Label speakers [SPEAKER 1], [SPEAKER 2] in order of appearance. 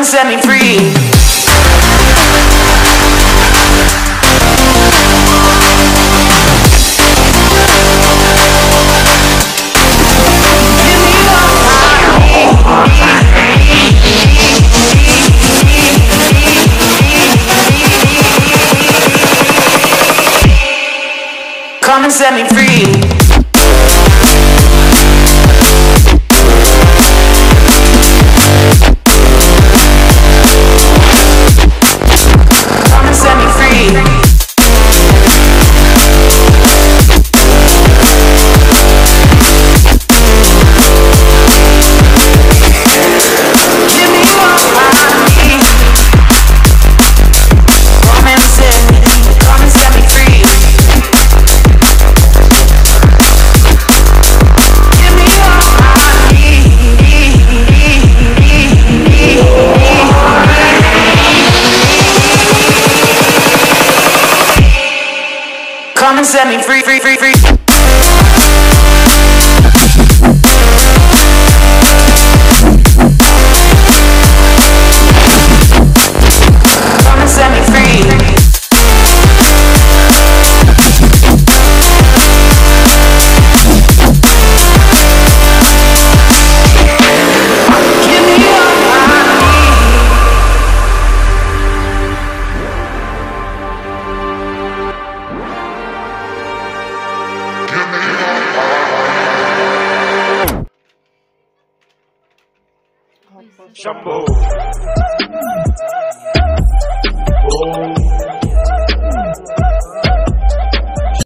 [SPEAKER 1] set me free. Come and set me free. Come and set me free, free, free, free. Come and set me free. Give me all I
[SPEAKER 2] Shampoo. Oh.